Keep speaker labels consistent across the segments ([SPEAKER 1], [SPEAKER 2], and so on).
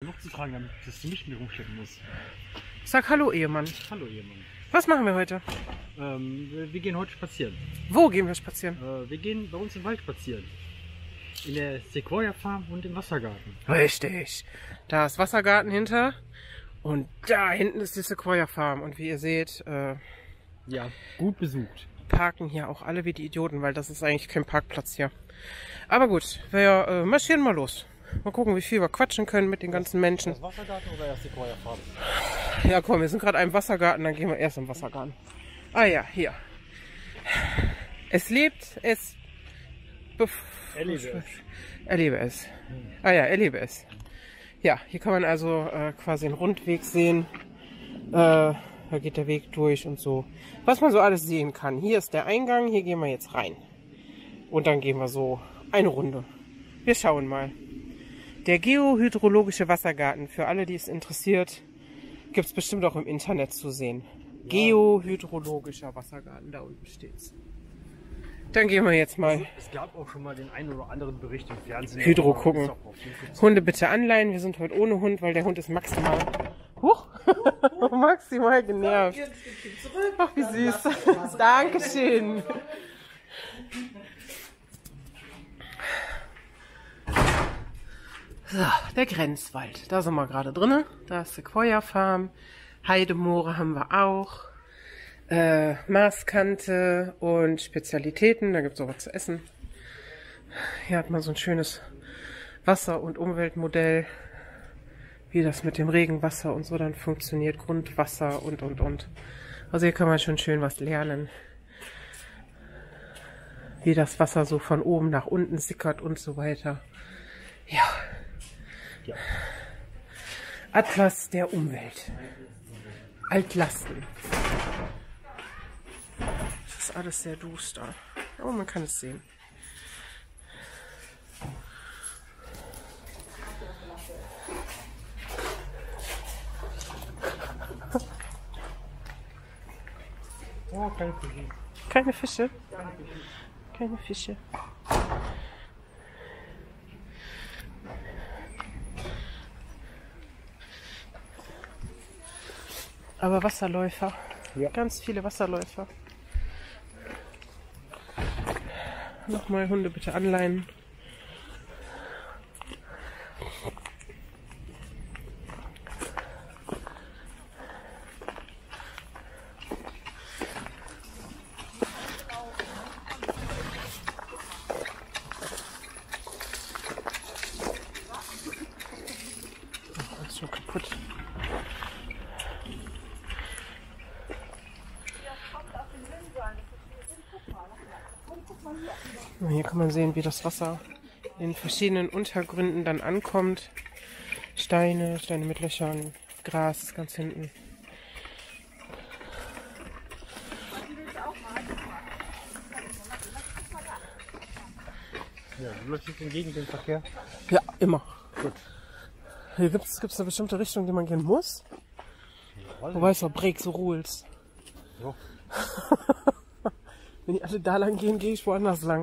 [SPEAKER 1] genug zu tragen, damit dass du nicht mehr rumschleppen musst.
[SPEAKER 2] Sag Hallo, Ehemann.
[SPEAKER 1] Hallo, Ehemann.
[SPEAKER 2] Was machen wir heute?
[SPEAKER 1] Wir gehen heute spazieren.
[SPEAKER 2] Wo gehen wir spazieren?
[SPEAKER 1] Wir gehen bei uns im Wald spazieren. In der Sequoia Farm und im Wassergarten.
[SPEAKER 2] Richtig. Da ist Wassergarten hinter und da hinten ist die Sequoia Farm. Und wie ihr seht,
[SPEAKER 1] Ja, gut besucht.
[SPEAKER 2] parken hier auch alle wie die Idioten, weil das ist eigentlich kein Parkplatz hier. Aber gut, wir marschieren mal los. Mal gucken, wie viel wir quatschen können mit den ganzen Menschen.
[SPEAKER 1] Das Wassergarten oder das Sequoia Farm?
[SPEAKER 2] Ja komm, wir sind gerade im Wassergarten, dann gehen wir erst im Wassergarten. Ah ja, hier. Es lebt, es...
[SPEAKER 1] Erlebe es.
[SPEAKER 2] Erlebe es. Ah ja, erlebe es. Ja, hier kann man also quasi einen Rundweg sehen. Da geht der Weg durch und so. Was man so alles sehen kann. Hier ist der Eingang, hier gehen wir jetzt rein. Und dann gehen wir so eine Runde. Wir schauen mal. Der geohydrologische Wassergarten, für alle, die es interessiert, gibt es bestimmt auch im Internet zu sehen. Ja. Geohydrologischer Wassergarten, da unten steht's. Dann gehen wir jetzt mal
[SPEAKER 1] Es gab auch schon mal den einen oder anderen Bericht im Fernsehen.
[SPEAKER 2] Hydro gucken. Hunde bitte anleihen. Wir sind heute ohne Hund, weil der Hund ist maximal... Huch! Maximal genervt. Ach, wie süß. Dankeschön. So, der Grenzwald. Da sind wir gerade drin. Da ist Sequoia Farm. Heidemoore haben wir auch. Marskante und Spezialitäten. Da gibt es auch was zu essen. Hier hat man so ein schönes Wasser- und Umweltmodell. Wie das mit dem Regenwasser und so dann funktioniert. Grundwasser und. Also hier kann man schon schön was lernen. Wie das Wasser so von oben nach unten sickert und so weiter. Ja.
[SPEAKER 1] Ja.
[SPEAKER 2] Atlas der Umwelt. Altlasten. Das ist alles sehr duster. Aber man kann es sehen.
[SPEAKER 1] Oh, keine Fische.
[SPEAKER 2] Keine Fische? Keine Fische. Aber Wasserläufer.
[SPEAKER 1] Ja.
[SPEAKER 2] Ganz viele Wasserläufer. Nochmal Hunde bitte anleihen. Das ist schon kaputt. Hier kann man sehen, wie das Wasser in verschiedenen Untergründen dann ankommt. Steine mit Löchern, Gras ganz hinten.
[SPEAKER 1] Ja, du läufst jetzt entgegen dem Verkehr.
[SPEAKER 2] Ja, immer.
[SPEAKER 1] Gut.
[SPEAKER 2] Hier gibt's eine bestimmte Richtung, die man gehen muss.
[SPEAKER 1] Ja,
[SPEAKER 2] Wobei es auch Break so Rules.
[SPEAKER 1] so.
[SPEAKER 2] Wenn die alle da lang gehen, gehe ich woanders lang.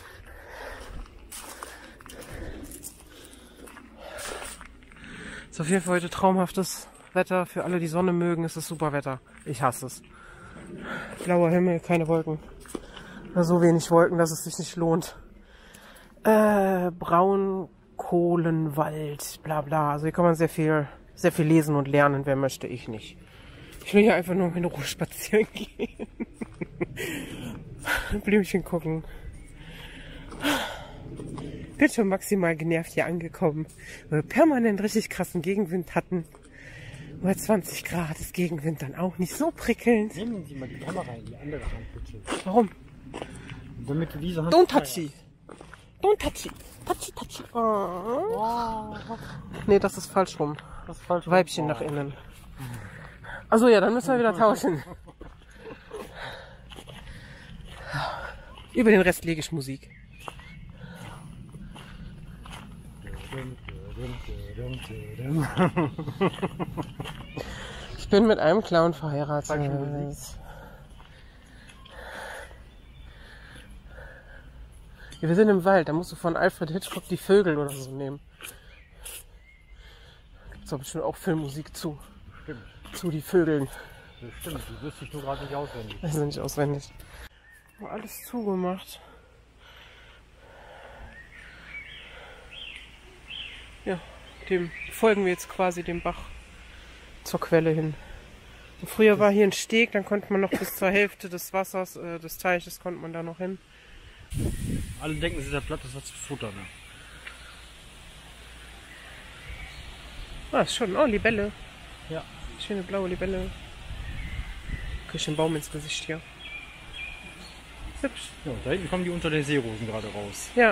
[SPEAKER 2] Ist auf jeden Fall heute traumhaftes Wetter. Für alle, die Sonne mögen, ist es super Wetter. Ich hasse es. Blauer Himmel, keine Wolken. Oder so wenig Wolken, dass es sich nicht lohnt. Braunkohlenwald, bla bla. Also hier kann man sehr viel lesen und lernen, wer möchte, ich nicht. Ich will hier einfach nur in Ruhe spazieren gehen. Blümchen gucken. Bin schon maximal genervt hier angekommen, weil wir permanent richtig krassen Gegenwind hatten. Bei 20 Grad ist Gegenwind dann auch nicht so prickelnd.
[SPEAKER 1] Nehmen Sie mal die Kamera in die andere Hand, bitte.
[SPEAKER 2] Warum?
[SPEAKER 1] Damit du diese Hand...
[SPEAKER 2] Don't touchy. Don't touchy. Touchy, touchy. Oh.
[SPEAKER 1] Wow.
[SPEAKER 2] Nee, das ist falsch rum.
[SPEAKER 1] Das ist falsch.
[SPEAKER 2] Weibchen nach innen. Achso, ja, dann müssen wir wieder tauschen. Über den Rest lege ich Musik. Ich bin mit einem Clown verheiratet. Ja, wir sind im Wald, da musst du von Alfred Hitchcock die Vögel oder so nehmen. Gibt's doch bestimmt auch Filmmusik zu.
[SPEAKER 1] Stimmt.
[SPEAKER 2] Zu die Vögeln.
[SPEAKER 1] Das stimmt, die wüsste ich nur gerade nicht auswendig.
[SPEAKER 2] Das ist nicht auswendig. Aber alles zugemacht. Ja, dem folgen wir jetzt quasi dem Bach zur Quelle hin. Und früher war hier ein Steg, dann konnte man noch bis zur Hälfte des Wassers, des Teiches, konnte man da noch hin.
[SPEAKER 1] Alle denken, es ist der Blatt, das hat zu futtern. Ne?
[SPEAKER 2] Ah, ist schon. Oh, Libelle.
[SPEAKER 1] Ja.
[SPEAKER 2] Schöne blaue Libelle. Krieg ich den Baum ins Gesicht hier. Hübsch.
[SPEAKER 1] Ja, da hinten kommen die unter den Seerosen gerade raus.
[SPEAKER 2] Ja.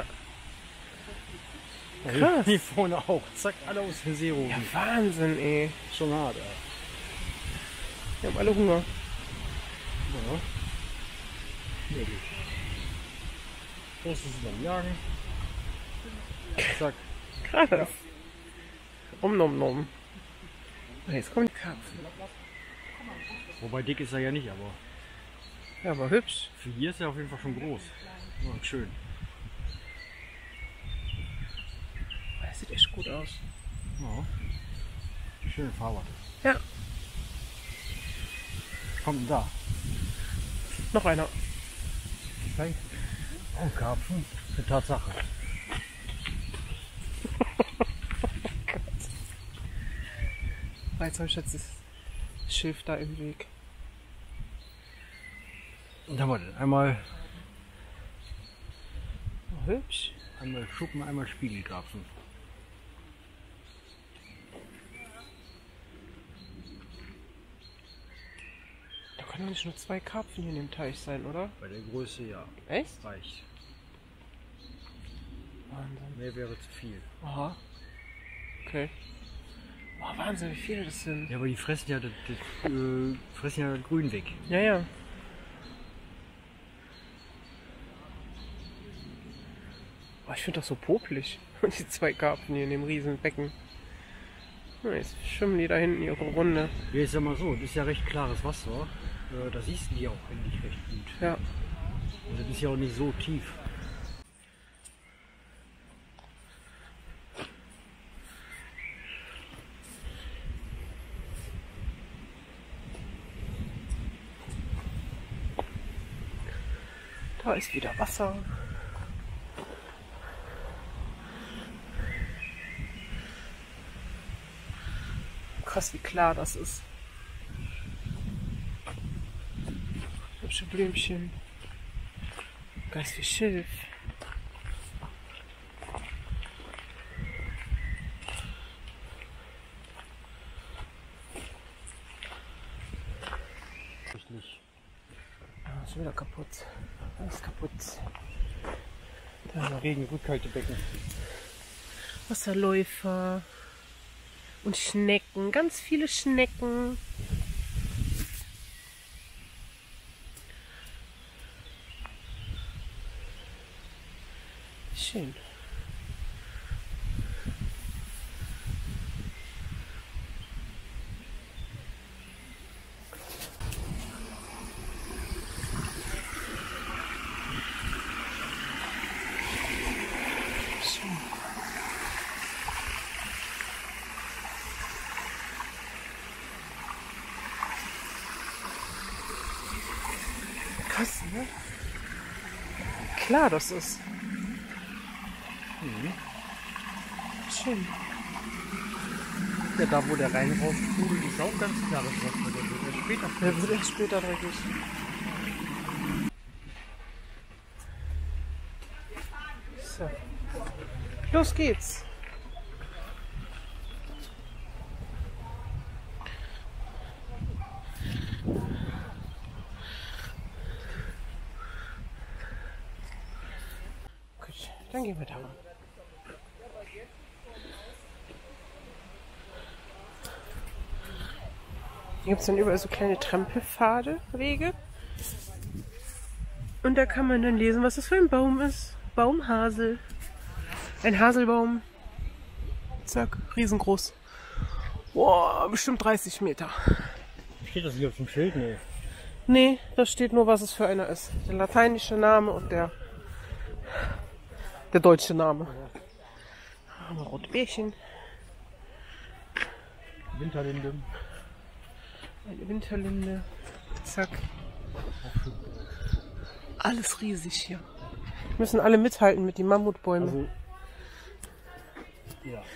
[SPEAKER 1] Ja,
[SPEAKER 2] Krass.
[SPEAKER 1] hier vorne auch. Zack, alle aus den Seerosen.
[SPEAKER 2] Ja, Wahnsinn, ey.
[SPEAKER 1] Schon hart, ey.
[SPEAKER 2] Wir haben alle Hunger.
[SPEAKER 1] Ja. Wirklich. Großes ist am Jagen. Zack.
[SPEAKER 2] Krass. Nom nom. Jetzt kommen die Karpfen.
[SPEAKER 1] Wobei dick ist er ja nicht, aber
[SPEAKER 2] Ja, aber hübsch.
[SPEAKER 1] für hier ist er auf jeden Fall schon groß. Ja, und schön.
[SPEAKER 2] Das sieht echt gut aus.
[SPEAKER 1] Ja. Schöne Farbe.
[SPEAKER 2] Ja.
[SPEAKER 1] Kommt denn da?
[SPEAKER 2] Noch einer.
[SPEAKER 1] Okay. Oh, Karpfen. Eine Tatsache.
[SPEAKER 2] Jetzt habe ich jetzt das Schilf da im Weg.
[SPEAKER 1] Und haben wir denn? Einmal
[SPEAKER 2] Oh, hübsch.
[SPEAKER 1] Schuppen, einmal Spiegelkarpfen.
[SPEAKER 2] Da können doch nicht nur 2 Karpfen hier in dem Teich sein, oder?
[SPEAKER 1] Bei der Größe ja.
[SPEAKER 2] Echt?
[SPEAKER 1] Reicht.
[SPEAKER 2] Wahnsinn.
[SPEAKER 1] Mehr wäre zu viel.
[SPEAKER 2] Aha. Okay. Oh, Wahnsinn, wie viele das sind.
[SPEAKER 1] Ja, aber die fressen ja das Grün weg.
[SPEAKER 2] Ja, ja. Oh, ich finde das so popelig. Die 2 Karpfen hier in dem riesen Becken. Na, jetzt schwimmen die da hinten ihre Runde.
[SPEAKER 1] Ja, ich sag mal so, das ist ja recht klares Wasser. Da siehst du die auch eigentlich recht gut.
[SPEAKER 2] Ja.
[SPEAKER 1] Und das ist ja auch nicht so tief.
[SPEAKER 2] Da ist wieder Wasser. Krass, wie klar das ist. Hübsche Blümchen. Ganz wie Schilf.
[SPEAKER 1] Richtig.
[SPEAKER 2] Ah, ist schon wieder kaputt. Alles kaputt. Da
[SPEAKER 1] Regen, Rückhaltebecken.
[SPEAKER 2] Wasserläufer. Und Schnecken. Ganz viele Schnecken. Schön. Krass, ne? Klar, das ist. Schön.
[SPEAKER 1] Ja, da wo der Rhein raussprudelt, ist auch ganz klares Wasser. Der wird erst später.
[SPEAKER 2] Der wird erst später dreckig. So. Los geht's. Gut, dann gehen wir da mal. Hier gibt es dann überall so kleine Trampelpfade, Wege. Und da kann man dann lesen, was das für ein Baum ist. Baumhasel. Ein Haselbaum. Zack, riesengroß. Boah, bestimmt 30 Meter.
[SPEAKER 1] Steht das hier auf dem Schild? Nee.
[SPEAKER 2] Nee, da steht nur, was es für einer ist. Der lateinische Name und der deutsche Name. Da haben wir rote Bärchen.
[SPEAKER 1] Winterlinde.
[SPEAKER 2] Eine Winterlinde. Zack. Alles riesig hier. Müssen alle mithalten mit den Mammutbäumen.
[SPEAKER 1] Also, ja.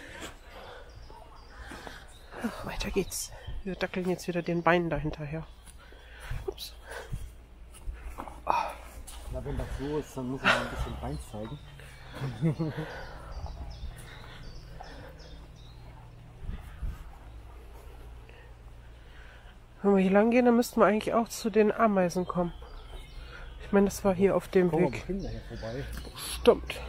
[SPEAKER 2] Ach, weiter geht's. Wir dackeln jetzt wieder den Beinen dahinterher. Ups.
[SPEAKER 1] Na, wenn das so ist, dann muss man ein bisschen Bein zeigen.
[SPEAKER 2] Wenn wir hier lang gehen, dann müssten wir eigentlich auch zu den Ameisen kommen. Ich meine, das war hier auf dem
[SPEAKER 1] Kommen wir
[SPEAKER 2] Weg.
[SPEAKER 1] bestimmt nachher vorbei.
[SPEAKER 2] Stimmt.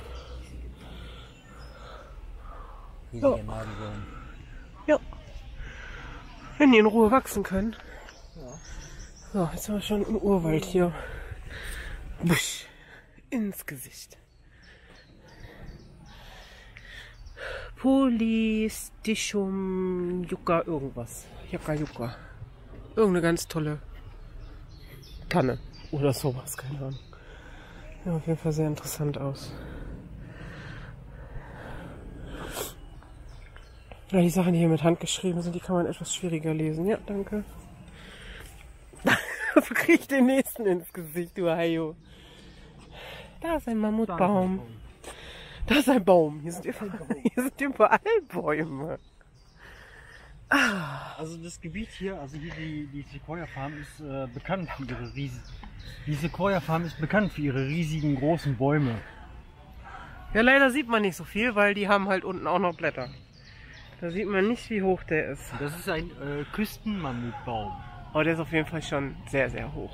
[SPEAKER 1] Riesige Nadelbäume.
[SPEAKER 2] Ja. Wenn die in Ruhe wachsen können.
[SPEAKER 1] Ja.
[SPEAKER 2] So, jetzt sind wir schon im Urwald hier. Busch. Ins Gesicht. Polystichum Yucca irgendwas. Yucca. Irgendeine ganz tolle Tanne oder sowas, keine Ahnung. Ja, auf jeden Fall sehr interessant aus. Ja, die Sachen, die hier mit Hand geschrieben sind, die kann man etwas schwieriger lesen. Ja, danke. So krieg ich den nächsten ins Gesicht, du Hajo. Da ist ein Mammutbaum. Da ist ein Baum. Hier sind überall Bäume.
[SPEAKER 1] Also das Gebiet hier, also hier die Sequoia Farm ist bekannt für ihre Die Sequoia Farm ist bekannt für ihre riesigen großen Bäume.
[SPEAKER 2] Ja, leider sieht man nicht so viel, weil die haben halt unten auch noch Blätter. Da sieht man nicht, wie hoch der ist.
[SPEAKER 1] Das ist ein Küstenmammutbaum.
[SPEAKER 2] Aber der ist auf jeden Fall schon sehr, sehr hoch.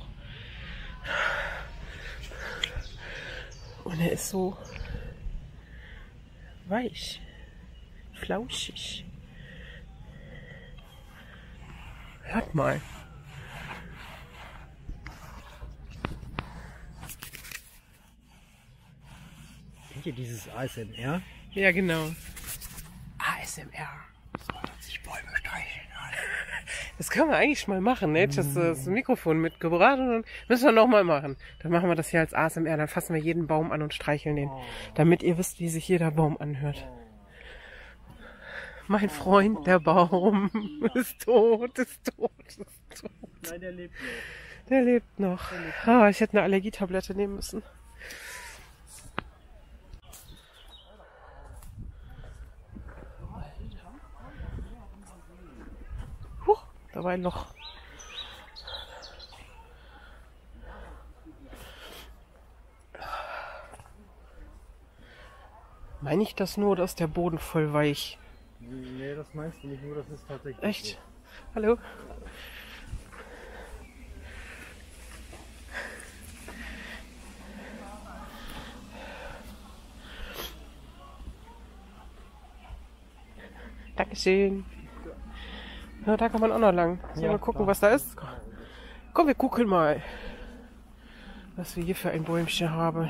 [SPEAKER 2] Und er ist so weich, flauschig. Hört mal.
[SPEAKER 1] Kennt ihr dieses ASMR?
[SPEAKER 2] Ja, genau. ASMR.
[SPEAKER 1] Sich Bäume streicheln.
[SPEAKER 2] Das können wir eigentlich mal machen, ne? Das Mikrofon mitgebracht und dann müssen wir nochmal machen. Dann machen wir das hier als ASMR, dann fassen wir jeden Baum an und streicheln den, damit ihr wisst, wie sich jeder Baum anhört. Mein Freund, der Baum, ist tot.
[SPEAKER 1] Nein, der lebt noch.
[SPEAKER 2] Der lebt noch. Ah, ich hätte eine Allergietablette nehmen müssen. Da war ein Loch. Meine ich das nur, oder ist der Boden voll weich?
[SPEAKER 1] Nee, das meinst du nicht nur, das ist tatsächlich
[SPEAKER 2] Echt?
[SPEAKER 1] so.
[SPEAKER 2] Hallo? Dankeschön. Ja, da kann man auch noch lang. Sollen wir
[SPEAKER 1] Ja,
[SPEAKER 2] gucken,
[SPEAKER 1] klar.
[SPEAKER 2] was da ist? Komm, wir gucken mal, was wir hier für ein Bäumchen haben.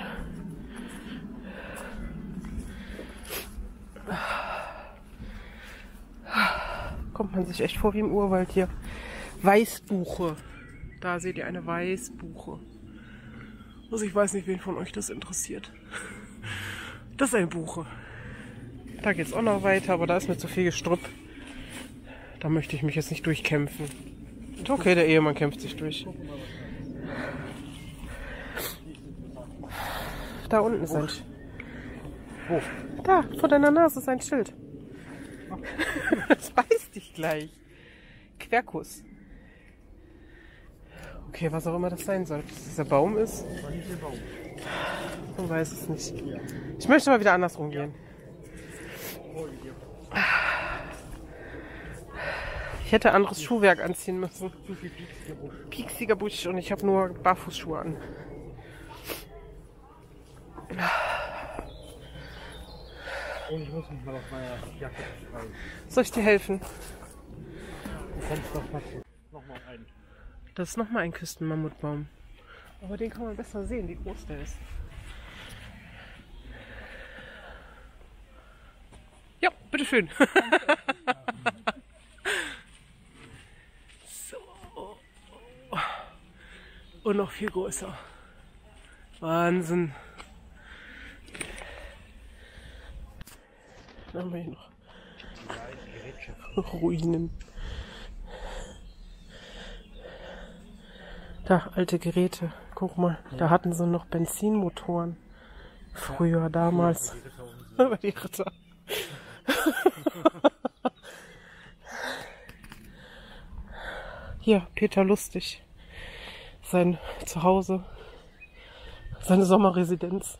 [SPEAKER 2] Kommt man sich echt vor wie im Urwald hier. Weißbuche. Da seht ihr eine Weißbuche. Also ich weiß nicht, wen von euch das interessiert. Das ist ein Buche. Da geht's auch noch weiter, aber da ist mir zu viel Gestrüpp. Da möchte ich mich jetzt nicht durchkämpfen. Okay, der Ehemann kämpft sich durch. Da unten ist ein Schild.
[SPEAKER 1] Wo?
[SPEAKER 2] Da, vor deiner Nase ist ein Schild. Das beißt dich gleich. Quercus. Okay, was auch immer das sein soll. Ob das dieser Baum ist,
[SPEAKER 1] War nicht der Baum.
[SPEAKER 2] man weiß es nicht. Ich möchte mal wieder andersrum gehen. Ich hätte anderes Schuhwerk anziehen müssen.
[SPEAKER 1] Zu viel pieksiger Busch.
[SPEAKER 2] Pieksiger Busch und ich habe nur Barfußschuhe an.
[SPEAKER 1] Und ich muss mich mal auf meiner Jacke schreiben.
[SPEAKER 2] Soll ich dir helfen?
[SPEAKER 1] Du kannst doch nochmal ein.
[SPEAKER 2] Das ist nochmal ein Küstenmammutbaum. Aber den kann man besser sehen, wie groß der ist. Ja, bitteschön. So. Und noch viel größer. Wahnsinn. Dann haben wir hier noch Ruinen. Da, alte Geräte. Guck mal, da hatten sie noch Benzinmotoren. Früher, damals. Aber die Ritter. Hier, Peter Lustig. Sein Zuhause. Seine Sommerresidenz.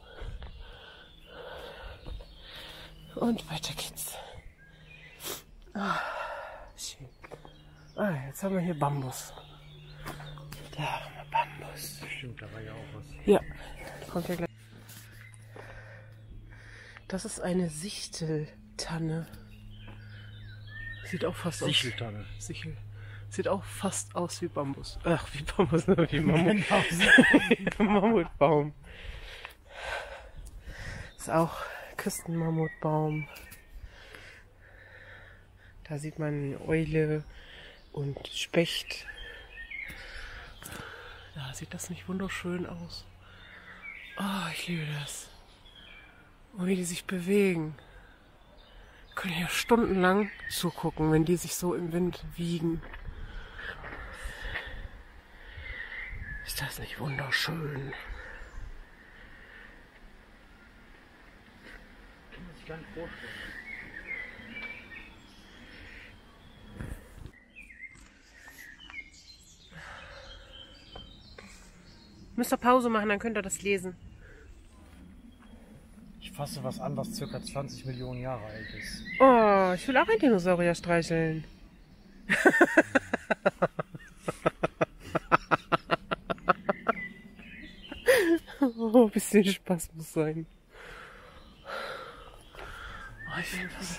[SPEAKER 2] Und weiter geht's. Ah, schön. Ah, jetzt haben wir hier Bambus. Da haben wir Bambus.
[SPEAKER 1] Stimmt, da war ja auch was.
[SPEAKER 2] Ja, kommt ja gleich. Das ist eine Sichteltanne. Sieht auch fast aus.
[SPEAKER 1] Sicheltanne.
[SPEAKER 2] Sichel. Sieht auch fast aus wie Bambus. Ach, wie Bambus, wie Mammut. Mammutbaum. Ist auch Küstenmammutbaum. Da sieht man eine Eule und Specht. Ja, sieht das nicht wunderschön aus? Oh, ich liebe das. Und wie die sich bewegen. Können hier stundenlang zugucken, wenn die sich so im Wind wiegen. Ist das nicht wunderschön?
[SPEAKER 1] Kann man sich gar nicht vorstellen.
[SPEAKER 2] Müsst ihr Pause machen, dann könnt ihr das lesen.
[SPEAKER 1] Ich fasse was an, was ca. 20 Millionen Jahre alt ist.
[SPEAKER 2] Oh, ich will auch einen Dinosaurier streicheln. Oh, ein bisschen Spaß muss sein. Oh, ich finde das.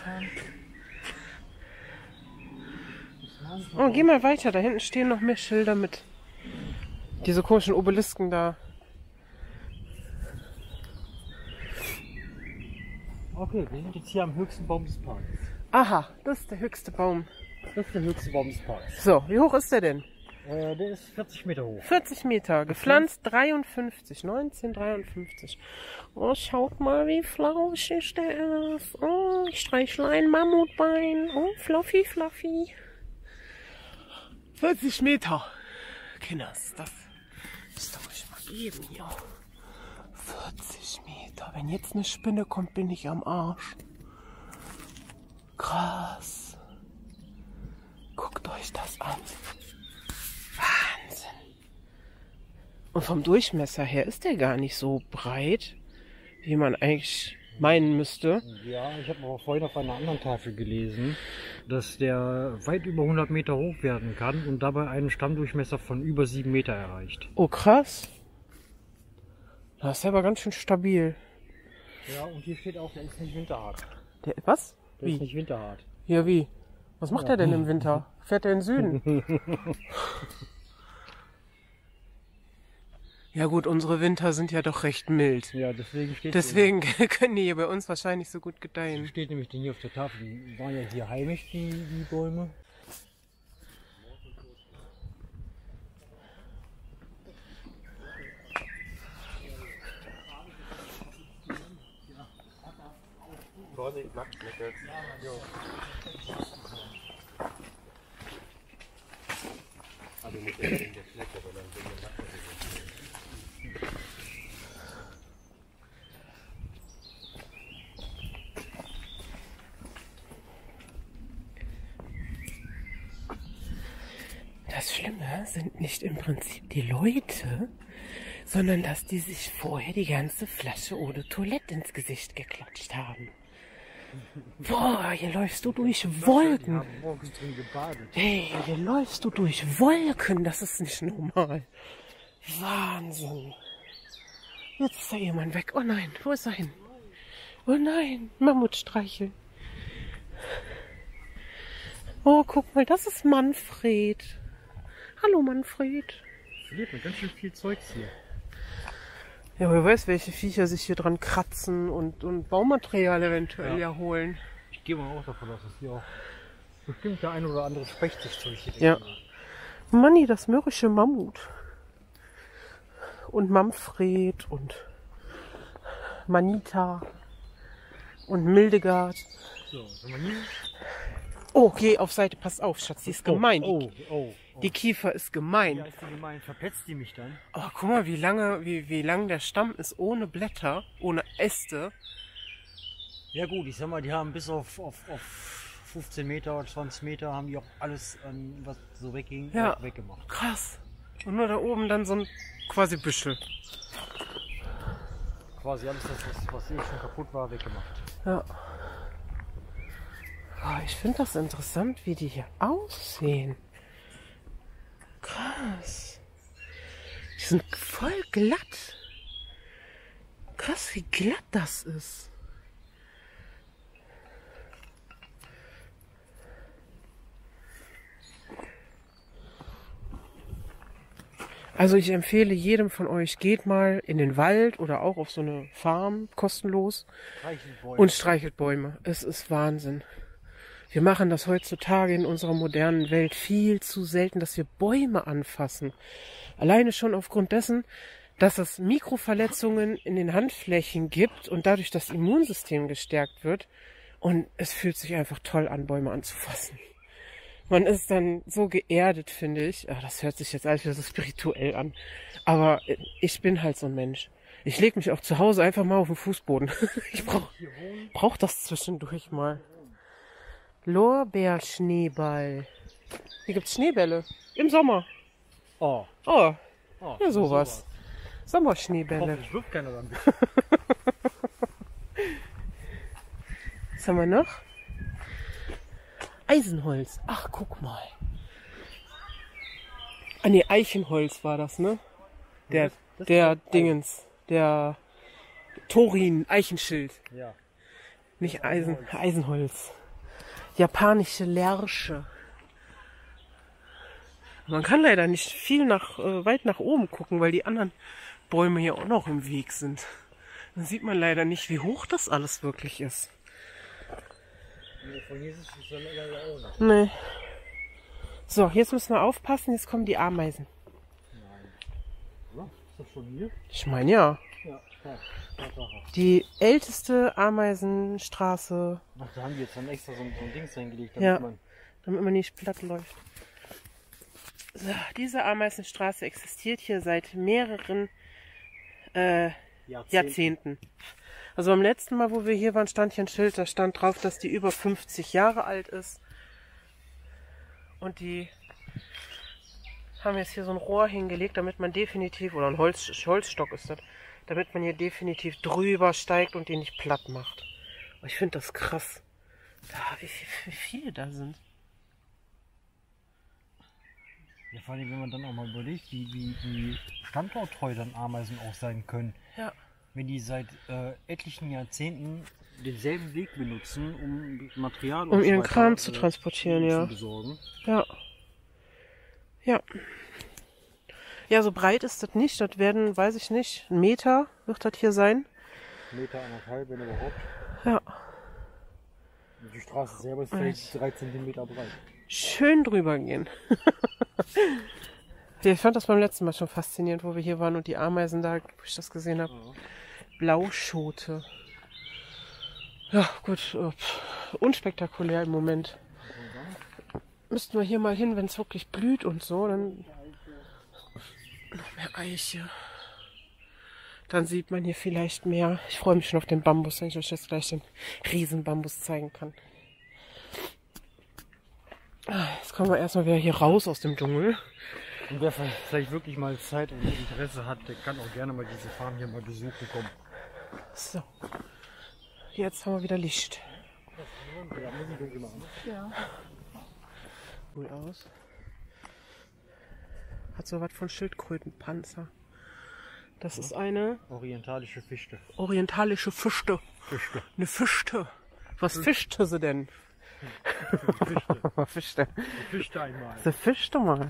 [SPEAKER 2] Oh, geh mal weiter. Da hinten stehen noch mehr Schilder mit. Diese komischen Obelisken da.
[SPEAKER 1] Okay, wir sind jetzt hier am höchsten Baum des Parks.
[SPEAKER 2] Aha, das ist der höchste Baum.
[SPEAKER 1] Das ist der höchste Baum des Parks.
[SPEAKER 2] So, wie hoch ist der denn?
[SPEAKER 1] Der ist 40 Meter hoch.
[SPEAKER 2] 40 Meter, gepflanzt 1953. Oh, schaut mal, wie flauschig der ist. Oh, ich streichle ein Mammutbein. Oh, fluffy, fluffy. 40 Meter. Kinders, das doch ich mal geben hier. 40 Meter. Wenn jetzt eine Spinne kommt, bin ich am Arsch. Krass. Guckt euch das an. Wahnsinn. Und vom Durchmesser her ist der gar nicht so breit, wie man eigentlich meinen müsste.
[SPEAKER 1] Ja, ich habe aber vorhin auf einer anderen Tafel gelesen, dass der weit über 100 Meter hoch werden kann und dabei einen Stammdurchmesser von über 7 Meter erreicht.
[SPEAKER 2] Oh, krass. Das ist aber ganz schön stabil.
[SPEAKER 1] Ja, und hier steht auch, der ist nicht winterhart.
[SPEAKER 2] Der, was?
[SPEAKER 1] Der ist nicht winterhart.
[SPEAKER 2] Ja, wie? Was macht er denn im Winter? Fährt er in den Süden? Ja gut, unsere Winter sind ja doch recht mild.
[SPEAKER 1] Ja, deswegen steht
[SPEAKER 2] Deswegen können die hier bei uns wahrscheinlich so gut gedeihen.
[SPEAKER 1] steht nämlich hier auf der Tafel. Die waren ja hier heimisch, die Bäume.
[SPEAKER 3] Vorsicht, Nacktschnecke. Also nicht wegen der Schnecke, sondern wegen der Nacktschnecke.
[SPEAKER 2] Das Schlimme sind nicht im Prinzip die Leute, sondern dass die sich vorher die ganze Flasche Eau de Toilette ins Gesicht geklatscht haben. Boah, hier läufst du durch Wolken.
[SPEAKER 1] Die haben morgens drin gebadet.
[SPEAKER 2] Hey, hier läufst du durch Wolken. Das ist nicht normal. Wahnsinn. Jetzt ist da jemand weg. Oh nein, wo ist er hin? Oh nein, Mammut streicheln. Oh, guck mal, das ist Manfred. Hallo Manfred.
[SPEAKER 1] Verliert man ganz schön viel Zeugs hier.
[SPEAKER 2] Ja, wer weiß, welche Viecher sich hier dran kratzen und Baumaterial eventuell ja holen.
[SPEAKER 1] Ich gehe mal auch davon aus, dass hier auch bestimmt der ein oder andere Specht sich zurücklegt.
[SPEAKER 2] Ja. Manni, das mürrische Mammut. Und Manfred und Manita und Mildegard.
[SPEAKER 1] So, wenn man hier
[SPEAKER 2] Oh, geh auf Seite, pass auf, Schatz, die ist gemein.
[SPEAKER 1] Oh.
[SPEAKER 2] Die Kiefer ist gemein.
[SPEAKER 1] Ja, ist die gemein. Verpetzt die mich dann?
[SPEAKER 2] Oh, guck mal, wie lang der Stamm ist, ohne Blätter, ohne Äste.
[SPEAKER 1] Ja gut, ich sag mal, die haben bis auf 15 Meter oder 20 Meter haben die auch alles, was so wegging,
[SPEAKER 2] Ja.
[SPEAKER 1] weggemacht.
[SPEAKER 2] Krass. Und nur da oben dann so ein quasi Büschel.
[SPEAKER 1] Quasi alles, was schon kaputt war, weggemacht.
[SPEAKER 2] Ja. Oh, ich finde das interessant, wie die hier aussehen. Krass. Die sind voll glatt. Krass, wie glatt das ist. Also ich empfehle jedem von euch, geht mal in den Wald oder auch auf so eine Farm, kostenlos, und streichelt Bäume. Es ist Wahnsinn. Wir machen das heutzutage in unserer modernen Welt viel zu selten, dass wir Bäume anfassen. Alleine schon aufgrund dessen, dass es Mikroverletzungen in den Handflächen gibt und dadurch das Immunsystem gestärkt wird. Und es fühlt sich einfach toll an, Bäume anzufassen. Man ist dann so geerdet, finde ich. Ach, das hört sich jetzt alles wieder so spirituell an. Aber ich bin halt so ein Mensch. Ich lege mich auch zu Hause einfach mal auf den Fußboden. Ich brauch das zwischendurch mal. Lorbeerschneeball. Hier gibt's Schneebälle. Im Sommer.
[SPEAKER 1] Oh,
[SPEAKER 2] Ja, sowas. Sommerschneebälle.
[SPEAKER 1] Hoffentlich wirft keiner dann.
[SPEAKER 2] Was haben wir noch? Eisenholz. Ach, guck mal. Ah nee, Eichenholz war das, ne? Der Dingens. Der Thorin, Eichenschild.
[SPEAKER 1] Ja.
[SPEAKER 2] Nicht Eisenholz. Japanische Lärche. Man kann leider nicht viel weit nach oben gucken, weil die anderen Bäume hier auch noch im Weg sind. Dann sieht man leider nicht, wie hoch das alles wirklich ist.
[SPEAKER 1] Von hier ist es leider auch nicht.
[SPEAKER 2] Nee. So, jetzt müssen wir aufpassen, jetzt kommen die Ameisen.
[SPEAKER 1] Oder? Ist das schon hier?
[SPEAKER 2] Ich meine ja.
[SPEAKER 1] Ja, Tatsache.
[SPEAKER 2] Die älteste Ameisenstraße,
[SPEAKER 1] Ach, da haben die jetzt dann extra so ein Dings reingelegt,
[SPEAKER 2] Ja.
[SPEAKER 1] man.
[SPEAKER 2] damit man nicht platt läuft. So, diese Ameisenstraße existiert hier seit mehreren Jahrzehnten. Also beim letzten Mal, wo wir hier waren, stand hier ein Schild, da stand drauf, dass die über 50 Jahre alt ist. Und die haben jetzt hier so ein Rohr hingelegt, damit man definitiv, oder ein Holzstock ist das, damit man hier definitiv drüber steigt und die nicht platt macht. Aber ich finde das krass, wie viele da sind.
[SPEAKER 1] Ja, vor allem, wenn man dann auch mal überlegt, wie standorttreu dann Ameisen auch sein können.
[SPEAKER 2] Ja.
[SPEAKER 1] Wenn die seit etlichen Jahrzehnten denselben Weg benutzen, um Material
[SPEAKER 2] Um
[SPEAKER 1] und so
[SPEAKER 2] ihren
[SPEAKER 1] weiter,
[SPEAKER 2] Kram zu transportieren, ja.
[SPEAKER 1] zu besorgen.
[SPEAKER 2] Ja. Ja. Ja, so breit ist das nicht. Das werden, weiß ich nicht, 1 Meter wird das hier sein.
[SPEAKER 1] 1,5 Meter, wenn überhaupt.
[SPEAKER 2] Ja.
[SPEAKER 1] Und die Straße selber ist vielleicht 3 Zentimeter breit.
[SPEAKER 2] Schön drüber gehen. Ja, ich fand das beim letzten Mal schon faszinierend, wo wir hier waren und die Ameisen da, wo ich das gesehen habe.
[SPEAKER 1] Ja.
[SPEAKER 2] Blauschote. Ja, gut. Unspektakulär im Moment. Müssten wir hier mal hin, wenn es wirklich blüht und so, dann noch mehr Eiche. Dann sieht man hier vielleicht mehr. Ich freue mich schon auf den Bambus, wenn ich euch jetzt gleich den Riesenbambus zeigen kann. Jetzt kommen wir erstmal wieder hier raus aus dem Dschungel.
[SPEAKER 1] Und wer vielleicht wirklich mal Zeit und Interesse hat, der kann auch gerne mal diese Farm hier mal besuchen kommen.
[SPEAKER 2] So. Jetzt haben wir wieder Licht.
[SPEAKER 1] Ja, muss ich dunkel machen.
[SPEAKER 2] Ja. Cool aus. Hat so was von Schildkrötenpanzer. Das ist eine
[SPEAKER 1] Orientalische Fichte.
[SPEAKER 2] orientalische Fichte.
[SPEAKER 1] Fichte.
[SPEAKER 2] Eine Fichte. Was fischte sie denn?
[SPEAKER 1] Fichte.
[SPEAKER 2] Fichte.
[SPEAKER 1] Fichte einmal.
[SPEAKER 2] Sie fischte mal.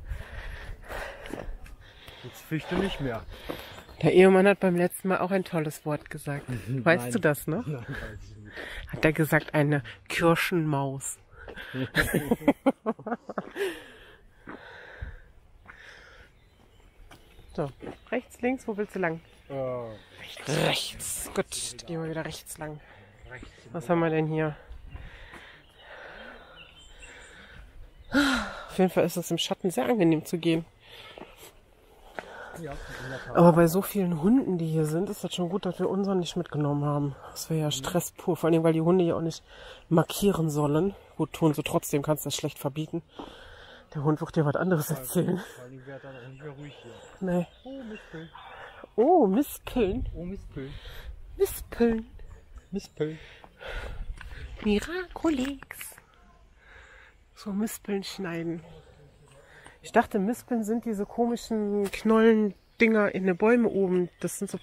[SPEAKER 1] Jetzt Fichte nicht mehr.
[SPEAKER 2] Der Ehemann hat beim letzten Mal auch ein tolles Wort gesagt. Weißt
[SPEAKER 1] Nein.
[SPEAKER 2] du das noch?
[SPEAKER 1] Nein, weiß ich nicht.
[SPEAKER 2] Hat er gesagt, eine Kirschenmaus. So, rechts, links, wo willst du lang? Rechts. Gut, gehen wir wieder rechts lang. Was haben wir denn hier? Auf jeden Fall ist es im Schatten sehr angenehm zu gehen.
[SPEAKER 1] Ja, in der Tat.
[SPEAKER 2] Aber bei so vielen Hunden, die hier sind, ist das schon gut, dass wir unseren nicht mitgenommen haben. Das wäre ja Stress pur. Vor allem, weil die Hunde ja auch nicht markieren sollen. Gut, tun sie trotzdem, kannst du das schlecht verbieten. Der Hund wird dir was anderes erzählen.
[SPEAKER 1] Vor allem wird dann auch nicht mehr ruhig hier.
[SPEAKER 2] Nee.
[SPEAKER 1] Oh, Mispeln.
[SPEAKER 2] Oh, Mispeln.
[SPEAKER 1] Oh, Mispeln.
[SPEAKER 2] Mispeln.
[SPEAKER 1] Mispeln.
[SPEAKER 2] Miraculix. So Mispeln schneiden. Ich dachte, Mispeln sind diese komischen Knollen-Dinger in den Bäumen oben. Das sind so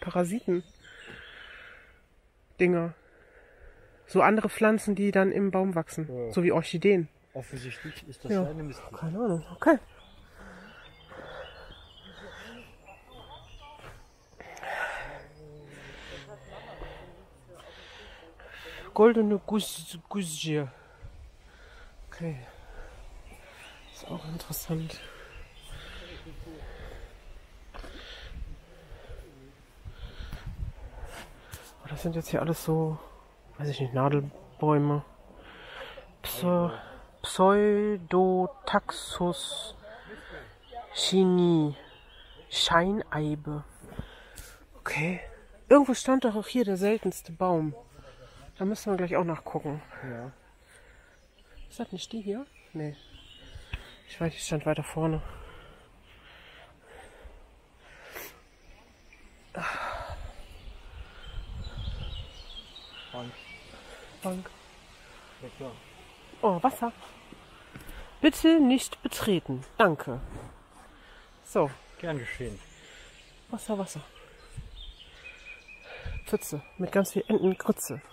[SPEAKER 2] Parasiten-Dinger. So andere Pflanzen, die dann im Baum wachsen.
[SPEAKER 1] Ja.
[SPEAKER 2] So wie Orchideen.
[SPEAKER 1] Offensichtlich ist das
[SPEAKER 2] Ja.
[SPEAKER 1] eine Mispeln.
[SPEAKER 2] Keine Ahnung. Okay. Goldene Gusje. Okay. Ist auch interessant. Oh, das sind jetzt hier alles so, weiß ich nicht, Nadelbäume. Pseudotaxus chini. Scheineibe. Okay. Irgendwo stand doch auch hier der seltenste Baum. Da müssen wir gleich auch nachgucken.
[SPEAKER 1] Ja.
[SPEAKER 2] Ist das nicht die hier? Nee. Ich weiß, die stand weiter vorne.
[SPEAKER 1] Bank.
[SPEAKER 2] Bank.
[SPEAKER 1] Ja, klar.
[SPEAKER 2] Oh, Wasser. Bitte nicht betreten. Danke. So,
[SPEAKER 1] Gern geschehen.
[SPEAKER 2] Wasser, Wasser. Pfütze mit ganz viel Entengrütze.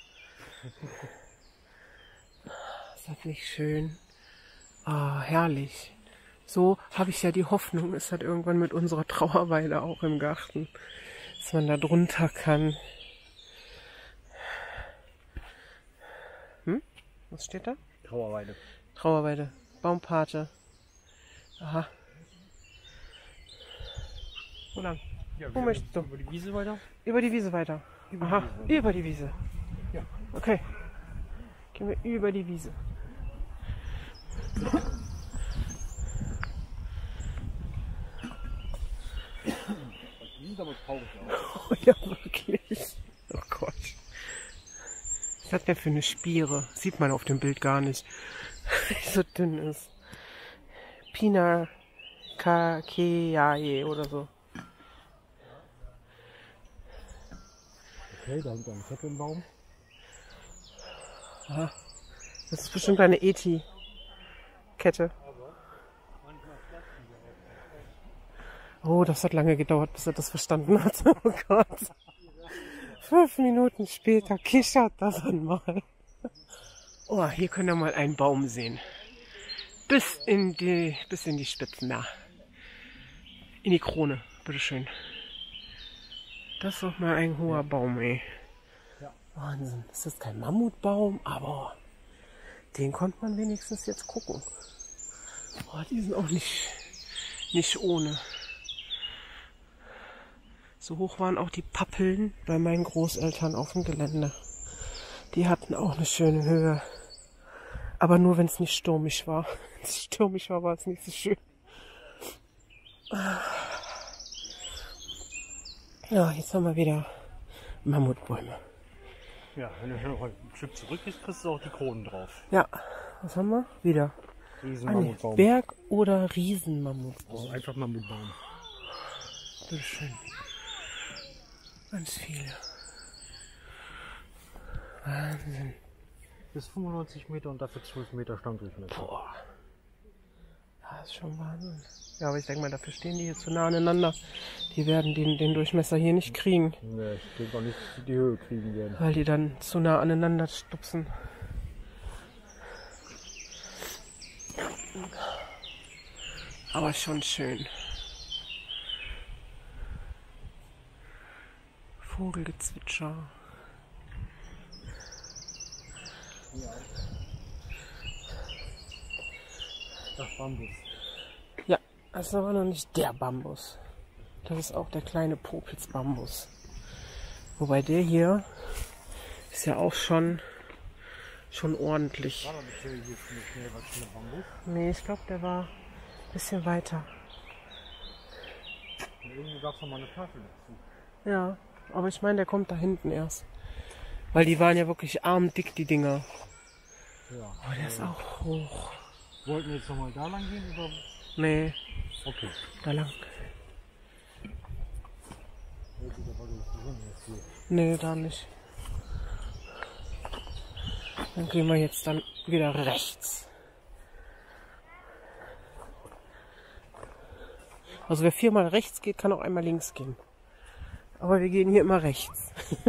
[SPEAKER 2] Ist das nicht schön? Ah, herrlich. So habe ich ja die Hoffnung, es hat irgendwann mit unserer Trauerweide auch im Garten, dass man da drunter kann. Was steht da?
[SPEAKER 1] Trauerweide.
[SPEAKER 2] Trauerweide. Baumpate. Aha. Wo lang?
[SPEAKER 1] Ja,
[SPEAKER 2] Wo möchtest du?
[SPEAKER 1] Über die Wiese weiter?
[SPEAKER 2] Über die Wiese weiter. Aha, über die Wiese.
[SPEAKER 1] Ja.
[SPEAKER 2] Okay. Gehen wir über die Wiese.
[SPEAKER 1] Die sieht aber traurig aus.
[SPEAKER 2] Oh ja, wirklich. Oh Gott. Was ist das denn für eine Spiere? Sieht man auf dem Bild gar nicht. Wie so dünn ist. Pina Kakeae oder so.
[SPEAKER 1] Okay, da hängt ein Zettel im Baum.
[SPEAKER 2] Aha. Das ist bestimmt eine Eti-Kette. Oh, das hat lange gedauert, bis er das verstanden hat. Oh Gott. 5 Minuten später kichert das einmal. Oh, hier können wir mal einen Baum sehen. Bis in die Spitzen da. In die Krone, bitteschön. Das ist doch mal ein hoher Baum, ey.
[SPEAKER 1] Ja.
[SPEAKER 2] Wahnsinn. Das ist kein Mammutbaum, aber den konnte man wenigstens jetzt gucken. Oh, die sind auch nicht ohne. So hoch waren auch die Pappeln bei meinen Großeltern auf dem Gelände. Die hatten auch eine schöne Höhe. Aber nur, wenn es nicht stürmisch war. Wenn es stürmisch war, war es nicht so schön. Ja, jetzt haben wir wieder Mammutbäume.
[SPEAKER 1] Ja, wenn du schon noch ein Stück zurück bist, kriegst du auch die Kronen drauf.
[SPEAKER 2] Ja, was haben wir? Wieder.
[SPEAKER 1] Riesenmammutbaum.
[SPEAKER 2] Berg- oder Riesenmammutbaum.
[SPEAKER 1] Also einfach Mammutbaum.
[SPEAKER 2] Bitteschön. Ganz viele. Wahnsinn.
[SPEAKER 1] Bis 95 Meter und dafür 12 Meter Standdurchmesser.
[SPEAKER 2] Boah. Das ist schon Wahnsinn. Ja, aber ich denke mal, dafür stehen die hier zu nah aneinander. Die werden den Durchmesser hier nicht kriegen,
[SPEAKER 1] Nee, ich denke auch nicht, dass die Höhe kriegen werden.
[SPEAKER 2] weil die dann zu nah aneinander stupsen. Aber schon schön. Vogelgezwitscher.
[SPEAKER 1] Ach, Bambus.
[SPEAKER 2] Ja, das ist aber noch nicht der Bambus. Das ist auch der kleine Popelsbambus. Wobei der hier ist ja auch schon schon ordentlich.
[SPEAKER 1] War doch nicht hier schnell was mit Bambus?
[SPEAKER 2] Nee, ich glaube, der war ein bisschen weiter.
[SPEAKER 1] Und irgendwo gab es noch mal eine Tafel dazu.
[SPEAKER 2] Ja, aber ich meine, der kommt da hinten erst. Weil die waren ja wirklich armdick, die Dinger.
[SPEAKER 1] Ja.
[SPEAKER 2] Oh, der ist auch hoch.
[SPEAKER 1] Wollten wir jetzt noch mal da lang gehen oder?
[SPEAKER 2] Nee,
[SPEAKER 1] Okay.
[SPEAKER 2] da lang.
[SPEAKER 1] Wollte ich aber nicht drin jetzt hier.
[SPEAKER 2] Nee, da nicht. Dann gehen wir jetzt dann wieder rechts. Also wer 4-mal rechts geht, kann auch einmal links gehen. Aber wir gehen hier immer rechts.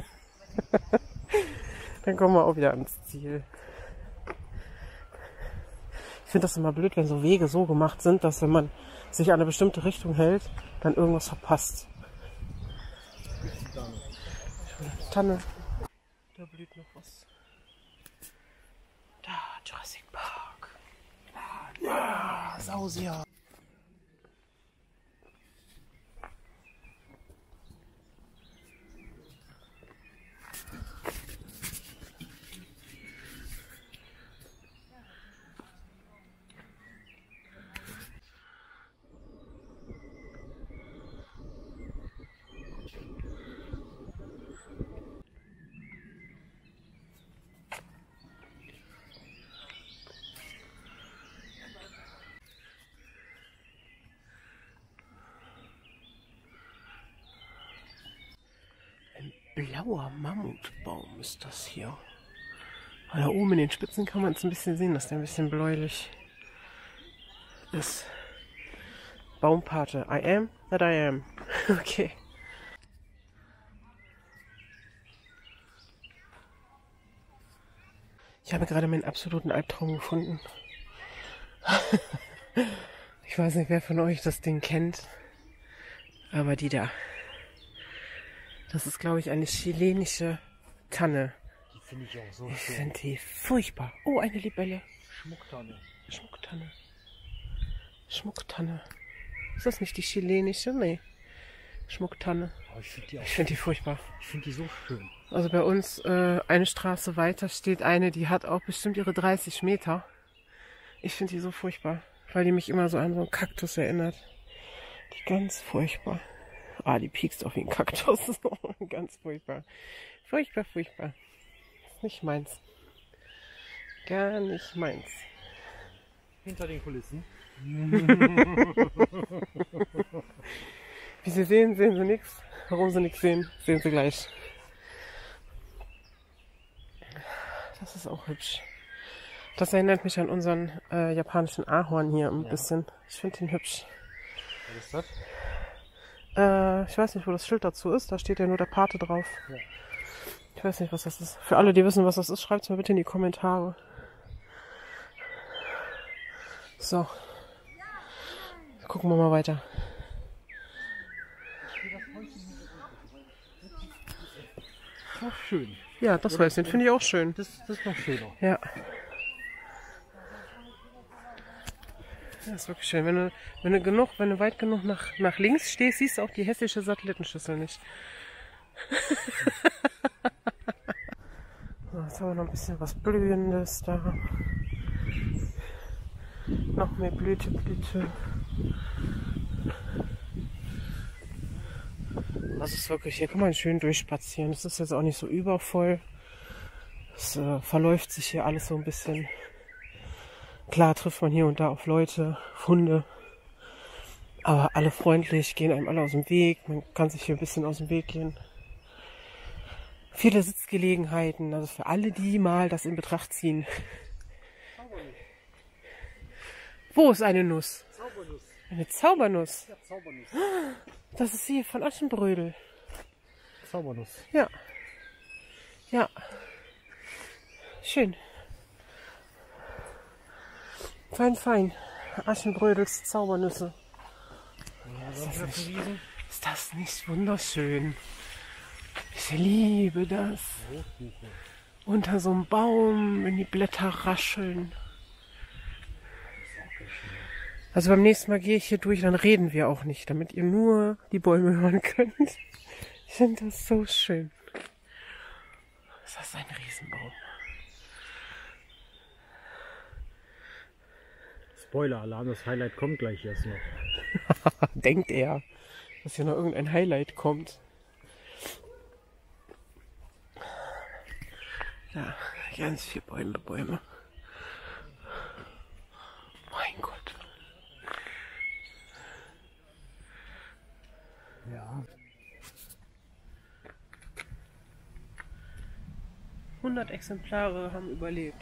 [SPEAKER 2] Dann kommen wir auch wieder ans Ziel. Ich finde das immer blöd, wenn so Wege so gemacht sind, dass wenn man sich an eine bestimmte Richtung hält, dann irgendwas verpasst. Tanne. Da blüht noch was. Da, Jurassic Park. Ja, Sausia. Blauer Mammutbaum ist das hier. Da oben in den Spitzen kann man es ein bisschen sehen, dass der ein bisschen bläulich ist. Baumpate. I am that I am. Okay. Ich habe gerade meinen absoluten Albtraum gefunden. Ich weiß nicht, wer von euch das Ding kennt, aber die da. Das ist, glaube ich, eine chilenische Tanne.
[SPEAKER 1] Die finde ich auch so
[SPEAKER 2] Ich
[SPEAKER 1] schön.
[SPEAKER 2] finde die furchtbar. Oh, eine Libelle.
[SPEAKER 1] Schmucktanne.
[SPEAKER 2] Schmucktanne. Schmucktanne. Ist das nicht die chilenische? Nee. Schmucktanne.
[SPEAKER 1] Aber ich finde die auch.
[SPEAKER 2] Ich finde die furchtbar.
[SPEAKER 1] Ich finde die so schön.
[SPEAKER 2] Also bei uns eine Straße weiter steht eine, die hat auch bestimmt ihre 30 Meter. Ich finde die so furchtbar, weil die mich immer so an so einen Kaktus erinnert. Die ganz furchtbar. Ah, die piekst auf wie ein Kaktus. Ganz furchtbar. Furchtbar, furchtbar. Ist nicht meins. Gar nicht meins.
[SPEAKER 1] Hinter den Kulissen.
[SPEAKER 2] Wie Sie sehen, sehen Sie nichts. Warum Sie nichts sehen, sehen Sie gleich. Das ist auch hübsch. Das erinnert mich an unseren japanischen Ahorn hier ein bisschen. Ich finde ihn hübsch.
[SPEAKER 1] Was ist das?
[SPEAKER 2] Ich weiß nicht, wo das Schild dazu ist. Da steht ja nur der Pate drauf.
[SPEAKER 1] Ja.
[SPEAKER 2] Ich weiß nicht, was das ist. Für alle, die wissen, was das ist, schreibt es mir bitte in die Kommentare. So. Gucken wir mal weiter.
[SPEAKER 1] Auch schön.
[SPEAKER 2] Ja, das Häuschen finde ich auch schön.
[SPEAKER 1] Das ist noch schöner.
[SPEAKER 2] Ja. Das ist wirklich schön. Wenn du weit genug nach links stehst, siehst du auch die hessische Satellitenschüssel nicht. So, jetzt haben wir noch ein bisschen was Blühendes da. Noch mehr Blüte. Das ist wirklich, hier kann man schön durchspazieren. Es ist jetzt auch nicht so übervoll. Es verläuft sich hier alles so ein bisschen. Klar trifft man hier und da auf Leute, auf Hunde, aber alle freundlich, gehen einem alle aus dem Weg. Man kann sich hier ein bisschen aus dem Weg gehen. Viele Sitzgelegenheiten, also für alle, die mal das in Betracht ziehen. Wo ist eine Nuss?
[SPEAKER 1] Zaubernuss.
[SPEAKER 2] Eine Zaubernuss.
[SPEAKER 1] Ja, Zaubernuss.
[SPEAKER 2] Das ist hier von Aschenbrödel.
[SPEAKER 1] Zaubernuss.
[SPEAKER 2] Ja. Ja. Schön. Fein. Aschenbrödels Zaubernüsse. Ist das nicht wunderschön? Ich liebe das. Unter so einem Baum, wenn die Blätter rascheln. Also beim nächsten Mal gehe ich hier durch, dann reden wir auch nicht, damit ihr nur die Bäume hören könnt. Ich finde das so schön. Das ist ein Riesenbaum.
[SPEAKER 1] Spoiler-Alarm, das Highlight kommt gleich erst noch.
[SPEAKER 2] Denkt er, dass hier noch irgendein Highlight kommt. Ja, ganz viel Bäume. Mein Gott.
[SPEAKER 1] Ja.
[SPEAKER 2] 100 Exemplare haben überlebt.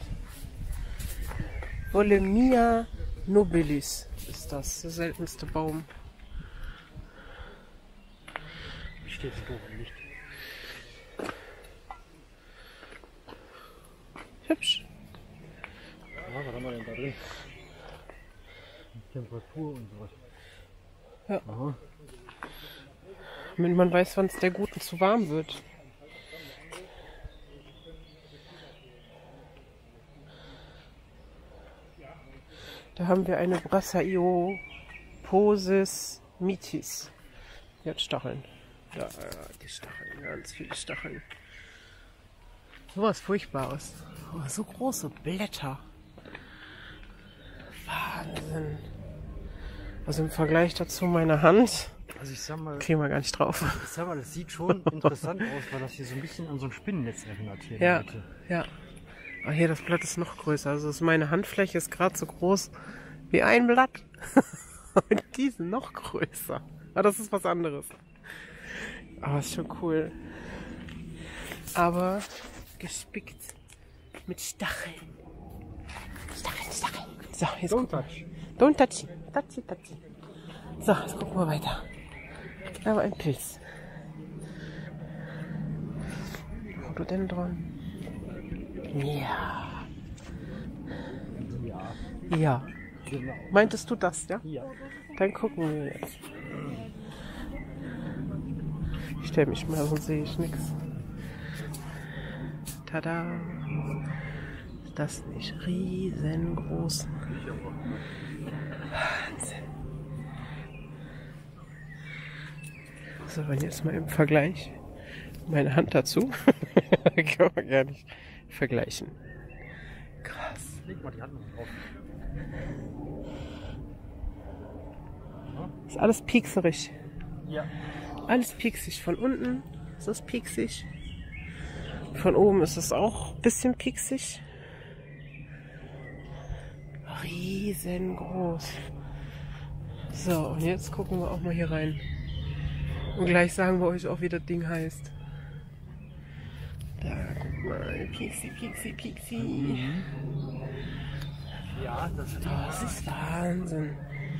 [SPEAKER 2] Volemia nobilis ist das, der seltenste Baum.
[SPEAKER 1] Wie steht es doof im Licht?
[SPEAKER 2] Hübsch.
[SPEAKER 1] Ja, was haben wir denn da drin? Temperatur und sowas.
[SPEAKER 2] Ja.
[SPEAKER 1] Aha.
[SPEAKER 2] Wenn man weiß, wann es der Guten zu warm wird. Da haben wir eine Brassaioposis mitis. Die hat Stacheln. Ja, die Stacheln, ganz viele Stacheln. So was Furchtbares. Oh, so große Blätter. Wahnsinn. Also im Vergleich dazu meine Hand,
[SPEAKER 1] Also ich sag mal,
[SPEAKER 2] kriegen wir gar nicht drauf.
[SPEAKER 1] das sieht schon interessant aus, weil das hier so ein bisschen an so ein Spinnennetz erinnert hier in
[SPEAKER 2] Ja,
[SPEAKER 1] der Mitte.
[SPEAKER 2] ja. Aber hier das Blatt ist noch größer. Also meine Handfläche ist gerade so groß wie ein Blatt. Und die sind noch größer. Aber das ist was anderes. Aber ist schon cool. Aber gespickt mit Stacheln. Stacheln. So, jetzt
[SPEAKER 1] Don't
[SPEAKER 2] gucken wir.
[SPEAKER 1] touch.
[SPEAKER 2] Don't touch. Touchy. So, jetzt gucken wir weiter. Aber ein Pilz. Rhododendron. Ja. Ja.
[SPEAKER 1] Genau.
[SPEAKER 2] Meintest du das, ja?
[SPEAKER 1] Ja.
[SPEAKER 2] Dann gucken wir jetzt. Ich stelle mich mal, sonst sehe ich nichts. Tada! Ist das nicht riesengroß? Wahnsinn. So, und jetzt mal im Vergleich. Meine Hand dazu. Kann man gar nicht vergleichen. Krass.
[SPEAKER 1] Leg mal die Hand noch drauf.
[SPEAKER 2] Ist alles piekserig.
[SPEAKER 1] Ja.
[SPEAKER 2] Alles pieksig. Von unten ist es pieksig. Von oben ist es auch ein bisschen pieksig. Riesengroß. So, und jetzt gucken wir auch mal hier rein. Und gleich sagen wir euch auch, wie das Ding heißt. Da, guck mal. Pieksi.
[SPEAKER 1] Ja, das
[SPEAKER 2] Das ist Wahnsinn.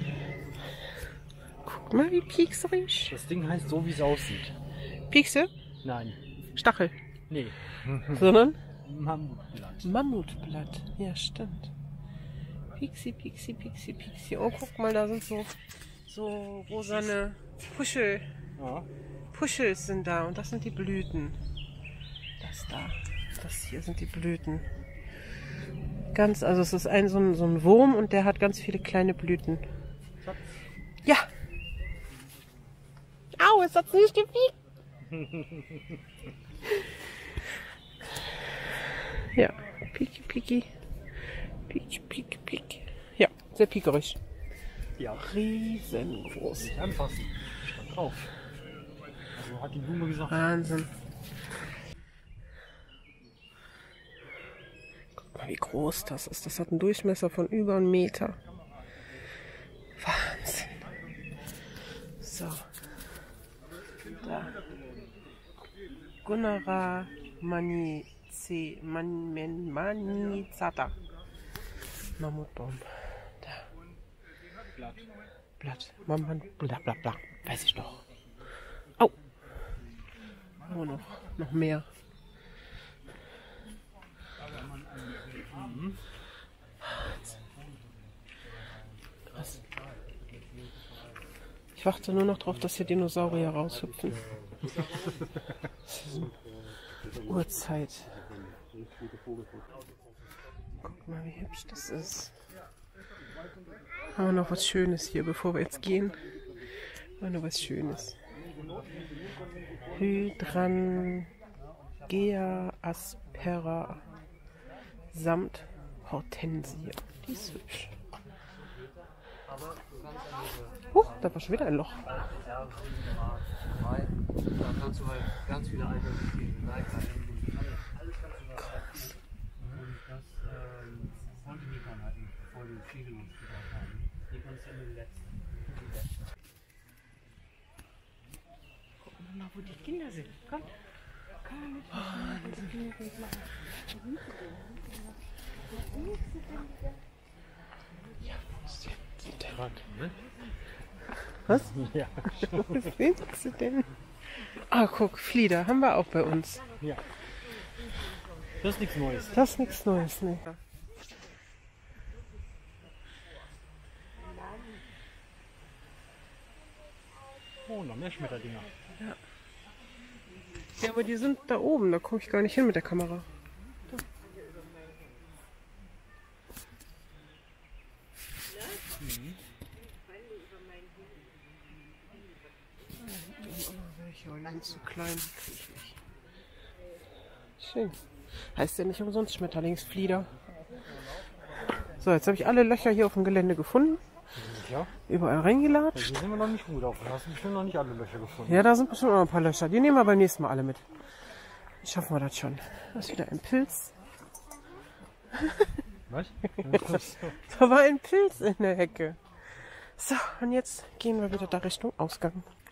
[SPEAKER 2] Guck mal, wie piekserig.
[SPEAKER 1] Das Ding heißt so, wie es aussieht.
[SPEAKER 2] Piekse?
[SPEAKER 1] Nein.
[SPEAKER 2] Stachel.
[SPEAKER 1] Nee.
[SPEAKER 2] Sondern?
[SPEAKER 1] Mammutblatt.
[SPEAKER 2] Mammutblatt. Ja, stimmt. Pixi. Oh, guck mal, da sind so rosane
[SPEAKER 1] Ja.
[SPEAKER 2] Puschels sind da und das sind die Blüten. Das hier sind die Blüten. Also es ist so ein Wurm und der hat ganz viele kleine Blüten.
[SPEAKER 1] Schatz.
[SPEAKER 2] Ja. Au, es hat nicht gepiekt. Ja, Piki. Ja, sehr piekerig.
[SPEAKER 1] Ja.
[SPEAKER 2] Riesengroß.
[SPEAKER 1] Nicht anfassen. Stand drauf. Also hat die Blume gesagt.
[SPEAKER 2] Wahnsinn. Guck mal, wie groß das ist. Das hat einen Durchmesser von über 1 Meter. Wahnsinn. So. Da. Gunnara manizata. Mammutbaum. Da. Blatt. Bla. Weiß ich doch. Au. Oh, noch mehr. Krass. Ich warte nur noch drauf, dass hier Dinosaurier raushüpfen. Das ist Uhrzeit. Guck mal, wie hübsch das ist. Haben wir noch was Schönes hier, bevor wir jetzt gehen. Haben wir noch was Schönes. Hydrangea aspera samt Hortensia. Die ist hübsch.
[SPEAKER 3] Aber du kannst an diese
[SPEAKER 2] Da war schon wieder ein Loch.
[SPEAKER 3] R3, da kannst du halt ganz viele alte Leica nehmen. Alles kannst du da rein. Und das konnte Nikon halt nicht, bevor die Spiegelung gebaut haben. Die kannst du in den letzten.
[SPEAKER 2] Gucken wir mal, wo die Kinder sind. Komm. Komm. Ja, wo ist der Rand? Was?
[SPEAKER 1] Ja.
[SPEAKER 2] Was willst du denn? Ah, guck, Flieder haben wir auch bei uns.
[SPEAKER 1] Ja. Das ist nichts Neues.
[SPEAKER 2] Das ist nichts Neues, ne?
[SPEAKER 1] Oh, noch mehr Schmetterdinger.
[SPEAKER 2] Ja, aber die sind da oben, da komme ich gar nicht hin mit der Kamera. Da. Welche, aber die sind zu klein, krieg ich nicht. Schön. Heißt ja nicht umsonst Schmetterlingsflieder. So, jetzt habe ich alle Löcher hier auf dem Gelände gefunden.
[SPEAKER 1] Ja.
[SPEAKER 2] Überall reingelatscht.
[SPEAKER 1] Hier sind wir noch nicht gut auf. Da hast du bestimmt noch nicht alle Löcher gefunden.
[SPEAKER 2] Ja, da sind bestimmt noch ein paar Löcher. Die nehmen wir beim nächsten Mal alle mit. Schaffen wir das schon. Das ist wieder ein Pilz.
[SPEAKER 1] Was?
[SPEAKER 2] Da war ein Pilz in der Hecke. So, und jetzt gehen wir wieder da Richtung Ausgang.